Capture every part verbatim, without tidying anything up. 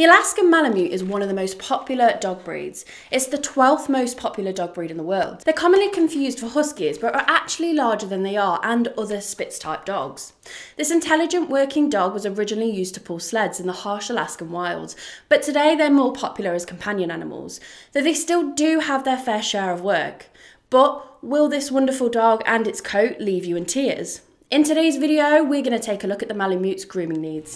The Alaskan Malamute is one of the most popular dog breeds. It's the twelfth most popular dog breed in the world. They're commonly confused for Huskies, but are actually larger than they are and other Spitz-type dogs. This intelligent working dog was originally used to pull sleds in the harsh Alaskan wilds, but today they're more popular as companion animals, though they still do have their fair share of work. But will this wonderful dog and its coat leave you in tears? In today's video, we're going to take a look at the Malamute's grooming needs.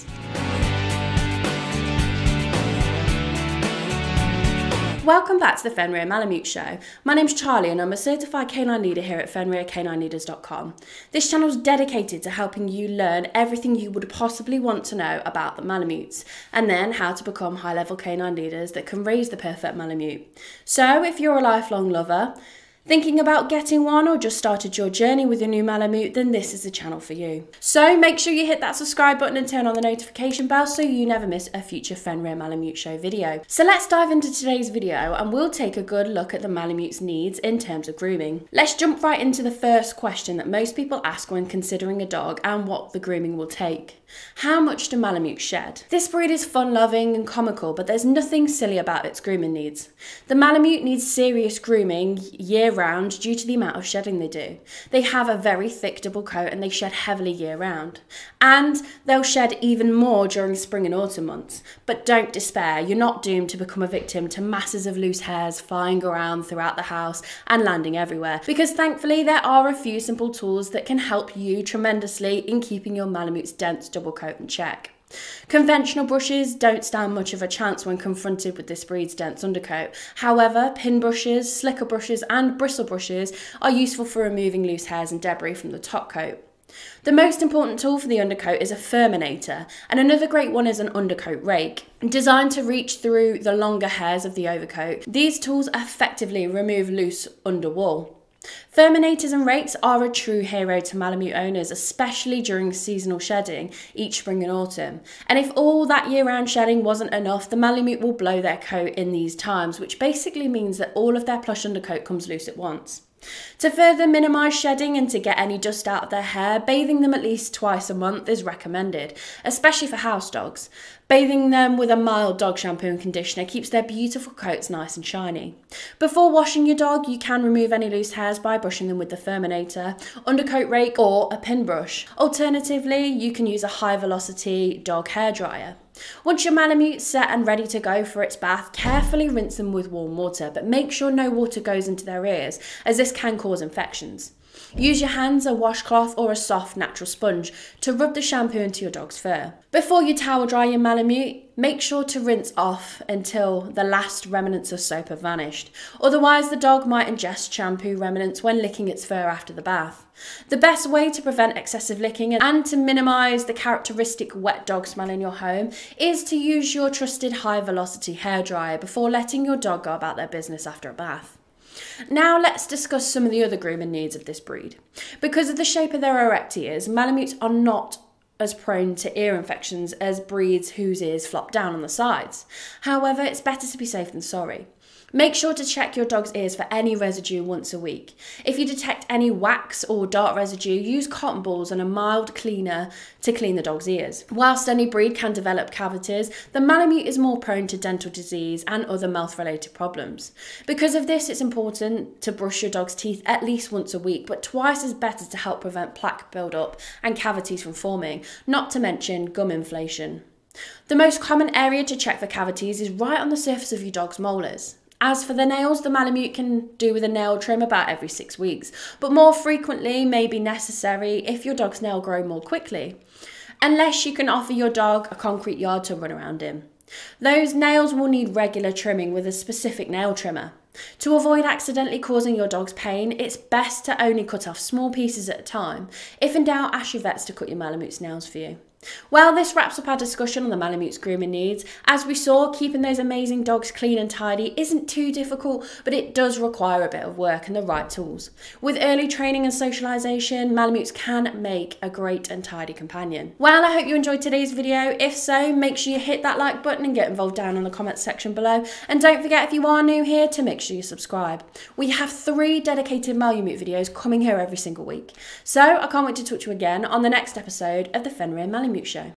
Welcome back to the Fenrir Malamute Show. My name's Charlie and I'm a certified canine leader here at Fenrir Canine Leaders dot com. This channel is dedicated to helping you learn everything you would possibly want to know about the Malamutes, and then how to become high-level canine leaders that can raise the perfect Malamute. So if you're a lifelong lover, thinking about getting one, or just started your journey with a new Malamute, then this is the channel for you. So make sure you hit that subscribe button and turn on the notification bell so you never miss a future Fenrir Malamute Show video. So let's dive into today's video and we'll take a good look at the Malamute's needs in terms of grooming. Let's jump right into the first question that most people ask when considering a dog and what the grooming will take. How much do Malamutes shed? This breed is fun-loving and comical, but there's nothing silly about its grooming needs. The Malamute needs serious grooming year-round due to the amount of shedding they do. They have a very thick double coat and they shed heavily year-round. And they'll shed even more during spring and autumn months. But don't despair, you're not doomed to become a victim to masses of loose hairs flying around throughout the house and landing everywhere, because thankfully there are a few simple tools that can help you tremendously in keeping your Malamute's dense double coat in check. Conventional brushes don't stand much of a chance when confronted with this breed's dense undercoat. However, pin brushes, slicker brushes and bristle brushes are useful for removing loose hairs and debris from the top coat. The most important tool for the undercoat is a Furminator, and another great one is an undercoat rake. Designed to reach through the longer hairs of the overcoat, these tools effectively remove loose underwool. Furminators and rakes are a true hero to Malamute owners, especially during seasonal shedding each spring and autumn. And if all that year-round shedding wasn't enough, the Malamute will blow their coat in these times, which basically means that all of their plush undercoat comes loose at once. To further minimise shedding and to get any dust out of their hair, bathing them at least twice a month is recommended, especially for house dogs. Bathing them with a mild dog shampoo and conditioner keeps their beautiful coats nice and shiny. Before washing your dog, you can remove any loose hairs by brushing them with the Furminator, undercoat rake or a pin brush. Alternatively, you can use a high velocity dog hairdryer. Once your Malamute's set and ready to go for its bath, carefully rinse them with warm water, but make sure no water goes into their ears, as this can cause infections. Use your hands, a washcloth or a soft natural sponge to rub the shampoo into your dog's fur. Before you towel dry your Malamute, make sure to rinse off until the last remnants of soap have vanished. Otherwise, the dog might ingest shampoo remnants when licking its fur after the bath. The best way to prevent excessive licking and to minimise the characteristic wet dog smell in your home is to use your trusted high velocity hairdryer before letting your dog go about their business after a bath. Now let's discuss some of the other grooming needs of this breed. Because of the shape of their erect ears, Malamutes are not as prone to ear infections as breeds whose ears flop down on the sides. However, it's better to be safe than sorry. Make sure to check your dog's ears for any residue once a week. If you detect any wax or dart residue, use cotton balls and a mild cleaner to clean the dog's ears. Whilst any breed can develop cavities, the Malamute is more prone to dental disease and other mouth-related problems. Because of this, it's important to brush your dog's teeth at least once a week, but twice is better to help prevent plaque build-up and cavities from forming, not to mention gum inflation. The most common area to check for cavities is right on the surface of your dog's molars. As for the nails, the Malamute can do with a nail trim about every six weeks, but more frequently may be necessary if your dog's nail grow more quickly, unless you can offer your dog a concrete yard to run around in. Those nails will need regular trimming with a specific nail trimmer. To avoid accidentally causing your dog's pain, it's best to only cut off small pieces at a time. If in doubt, ask your vets to cut your Malamute's nails for you. Well, this wraps up our discussion on the Malamute's grooming needs. As we saw, keeping those amazing dogs clean and tidy isn't too difficult, but it does require a bit of work and the right tools. With early training and socialisation, Malamutes can make a great and tidy companion. Well, I hope you enjoyed today's video. If so, make sure you hit that like button and get involved down in the comments section below. And don't forget, if you are new here, to make sure you subscribe. We have three dedicated Malamute videos coming here every single week. So I can't wait to talk to you again on the next episode of the Fenrir Malamute Show.